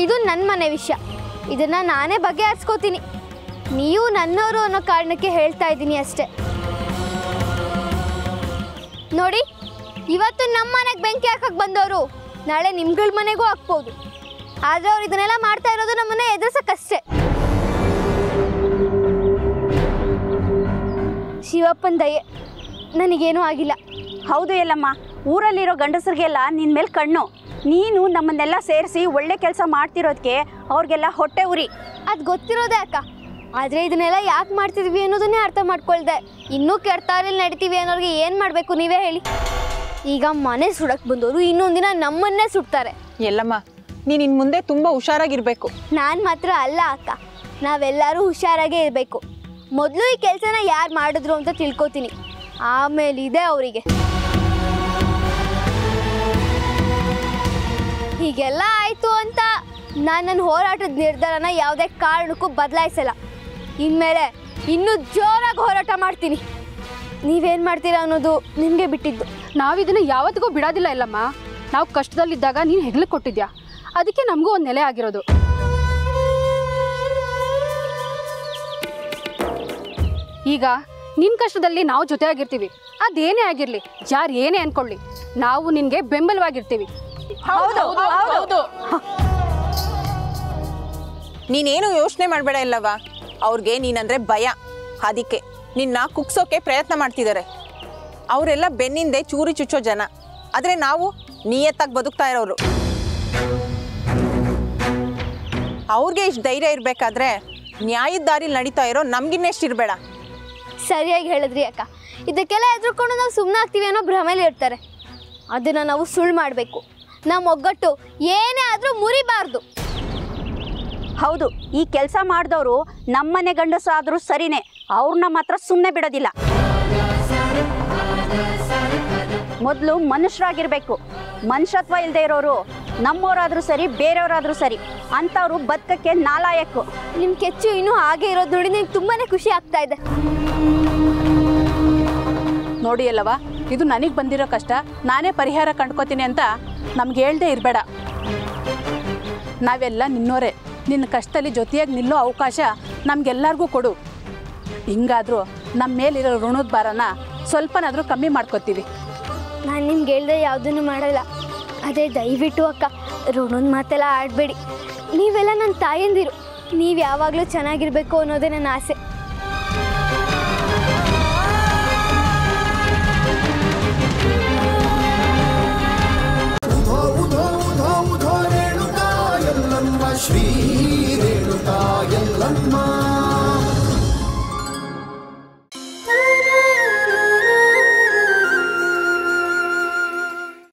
ಇದು ನನ್ನ ಮನೆ ವಿಷಯ, ಇದನ್ನು ನಾನೇ ಬಗೆಹರಿಸ್ಕೋತೀನಿ. ನೀವು ನನ್ನವರು ಅನ್ನೋ ಕಾರಣಕ್ಕೆ ಹೇಳ್ತಾ ಇದ್ದೀನಿ ಅಷ್ಟೆ. ನೋಡಿ, ಇವತ್ತು ನಮ್ಮ ಮನೆಗೆ ಬೆಂಕಿ ಹಾಕಕ್ಕೆ ಬಂದವರು ನಾಳೆ ನಿಮ್ಗಳ ಮನೆಗೂ ಹಾಕ್ಬೋದು. ಆದರೆ ಅವ್ರು ಇದನ್ನೆಲ್ಲ ಮಾಡ್ತಾ ಇರೋದು ನಮ್ಮನ್ನ ಎದುರಿಸಕ್ಕಷ್ಟೇ. ಶಿವಪ್ಪನ ದಯೆ, ನನಗೇನೂ ಆಗಿಲ್ಲ. ಹೌದು ಎಲ್ಲಮ್ಮ, ಊರಲ್ಲಿರೋ ಗಂಡಸರಿಗೆಲ್ಲ ನಿನ್ನ ಮೇಲೆ ಕಣ್ಣು. ನೀನು ನಮ್ಮನ್ನೆಲ್ಲ ಸೇರಿಸಿ ಒಳ್ಳೆ ಕೆಲಸ ಮಾಡ್ತಿರೋದಕ್ಕೆ ಅವ್ರಿಗೆಲ್ಲ ಹೊಟ್ಟೆ ಉರಿ. ಅದು ಗೊತ್ತಿರೋದೇ ಅಕ್ಕ, ಆದರೆ ಇದನ್ನೆಲ್ಲ ಯಾಕೆ ಮಾಡ್ತಿದ್ವಿ ಅನ್ನೋದನ್ನೇ ಅರ್ಥ ಮಾಡ್ಕೊಳ್ದೆ. ಇನ್ನೂ ಕೆಡ್ತಾರಲ್ಲಿ ನಡಿತೀವಿ ಅನ್ನೋರಿಗೆ ಏನು ಮಾಡಬೇಕು ನೀವೇ ಹೇಳಿ. ಈಗ ಮನೆ ಸುಡಕ್ಕೆ ಬಂದವರು ಇನ್ನೊಂದಿನ ನಮ್ಮನ್ನೇ ಸುಡ್ತಾರೆ. ಎಲ್ಲಮ್ಮ, ನೀನು ಇನ್ನು ಮುಂದೆ ತುಂಬ ಹುಷಾರಾಗಿರಬೇಕು. ನಾನು ಮಾತ್ರ ಅಲ್ಲ ಅಕ್ಕ, ನಾವೆಲ್ಲರೂ ಹುಷಾರಾಗೇ ಇರಬೇಕು. ಮೊದಲು ಈ ಕೆಲಸನ ಯಾರು ಮಾಡಿದ್ರು ಅಂತ ತಿಳ್ಕೊತೀನಿ, ಆಮೇಲೆ ಇದೆ ಅವರಿಗೆ. ಹೀಗೆಲ್ಲ ಆಯಿತು ಅಂತ ನಾನು ನನ್ನ ಹೋರಾಟದ ನಿರ್ಧಾರನ ಯಾವುದೇ ಕಾರಣಕ್ಕೂ ಬದಲಾಯಿಸಲ್ಲ. ಇನ್ಮೇಲೆ ಇನ್ನೂ ಜೋರಾಗಿ ಹೋರಾಟ ಮಾಡ್ತೀನಿ. ನೀವೇನು ಮಾಡ್ತೀರಾ ಅನ್ನೋದು ನಿಮಗೆ ಬಿಟ್ಟಿದ್ದು. ನಾವಿದನ್ನು ಯಾವತ್ತಿಗೂ ಬಿಡೋದಿಲ್ಲ ಇಲ್ಲಮ್ಮ. ನಾವು ಕಷ್ಟದಲ್ಲಿದ್ದಾಗ ನೀನು ಹೆಗ್ಲು ಕೊಟ್ಟಿದ್ಯಾ, ಅದಕ್ಕೆ ನಮಗೂ ಒಂದು ನೆಲೆ ಆಗಿರೋದು. ಈಗ ನಿನ್ನ ಕಷ್ಟದಲ್ಲಿ ನಾವು ಜೊತೆಯಾಗಿರ್ತೀವಿ. ಅದೇನೇ ಆಗಿರಲಿ, ಯಾರು ಏನೇ ಅಂದ್ಕೊಳ್ಳಿ, ನಾವು ನಿನಗೆ ಬೆಂಬಲವಾಗಿರ್ತೀವಿ. ನೀನೇನು ಯೋಚನೆ ಮಾಡಬೇಡ ಇಲ್ಲವಾ, ಅವ್ರಿಗೆ ನೀನಂದ್ರೆ ಭಯ. ಅದಕ್ಕೆ ನಿನ್ನ ಕುಗ್ಸೋಕೆ ಪ್ರಯತ್ನ ಮಾಡ್ತಿದ್ದಾರೆ. ಅವರೆಲ್ಲ ಬೆನ್ನಿಂದೆ ಚೂರಿ ಚುಚ್ಚೋ ಜನ, ಆದರೆ ನಾವು ನಿಯತ್ತಾಗಿ ಬದುಕ್ತಾ ಇರೋರು. ಅವ್ರಿಗೆ ಇಷ್ಟು ಧೈರ್ಯ ಇರಬೇಕಾದ್ರೆ ನ್ಯಾಯದ ದಾರಿಲಿ ನಡೀತಾ ಇರೋ ನಮ್ಗಿನ್ನೆಷ್ಟು ಇರಬೇಡ. ಸರಿಯಾಗಿ ಹೇಳಿದ್ರಿ ಅಕ್ಕ. ಇದಕ್ಕೆಲ್ಲ ಎದುರ್ಕೊಂಡು ನಾವು ಸುಮ್ಮನೆ ಆಗ್ತೀವಿ ಅನ್ನೋ ಭ್ರಮೆಲಿ ಇರ್ತಾರೆ. ಅದನ್ನು ನಾವು ಸುಳ್ಳು ಮಾಡಬೇಕು. ನಮ್ಮ ಒಗ್ಗಟ್ಟು ಏನೇ ಆದರೂ ಮುರಿಬಾರ್ದು. ಹೌದು, ಈ ಕೆಲಸ ಮಾಡಿದವರು ನಮ್ಮನೆ ಗಂಡಸಾದರೂ ಸರಿನೇ, ಅವ್ರನ್ನ ಮಾತ್ರ ಸುಮ್ಮನೆ ಬಿಡೋದಿಲ್ಲ. ಮೊದಲು ಮನುಷ್ಯರಾಗಿರ್ಬೇಕು. ಮನುಷ್ಯತ್ವ ಇಲ್ಲದೆ ಇರೋರು ನಮ್ಮವರಾದರೂ ಸರಿ, ಬೇರೆಯವರಾದರೂ ಸರಿ, ಅಂಥವ್ರು ಬದುಕಕ್ಕೆ ನಾಲಾಯಕ್ಕು. ನಿಮ್ಮ ಕೆಚ್ಚು ಇನ್ನೂ ಹಾಗೆ ಇರೋದು ನೋಡಿ ನಿಮ್ಗೆ ತುಂಬಾ ಖುಷಿ ಆಗ್ತಾ ಇದೆ. ನೋಡಿ ಅಲ್ಲವಾ, ಇದು ನನಗೆ ಬಂದಿರೋ ಕಷ್ಟ, ನಾನೇ ಪರಿಹಾರ ಕಂಡ್ಕೋತೀನಿ ಅಂತ ನಮ್ಗೆ ಹೇಳ್ದೇ ಇರಬೇಡ. ನಾವೆಲ್ಲ ನಿನ್ನೋರೆ. ನಿನ್ನ ಕಷ್ಟದಲ್ಲಿ ಜೊತೆಯಾಗಿ ನಿಲ್ಲೋ ಅವಕಾಶ ನಮಗೆಲ್ಲರಿಗೂ ಕೊಡು. ಹಿಂಗಾದರೂ ನಮ್ಮ ಮೇಲಿರೋ ಋಣದ ಭಾರನ ಸ್ವಲ್ಪನಾದರೂ ಕಮ್ಮಿ ಮಾಡ್ಕೋತೀವಿ. ನಾನು ನಿಮ್ಗೆ ಹೇಳ್ದೆ ಯಾವುದನ್ನು ಮಾಡಲ್ಲ. ಅದೇ ದಯವಿಟ್ಟು ಅಕ್ಕ, ಋಣದ ಮಾತೆಲ್ಲ ಆಡಬೇಡಿ. ನೀವೆಲ್ಲ ನನ್ನ ತಾಯಂದಿರು. ನೀವು ಯಾವಾಗಲೂ ಚೆನ್ನಾಗಿರಬೇಕು ಅನ್ನೋದೇ ನನ್ನ ಆಸೆ. ಶ್ರೀ ರೇಣುಕಾ ಯಲ್ಲಮ್ಮ.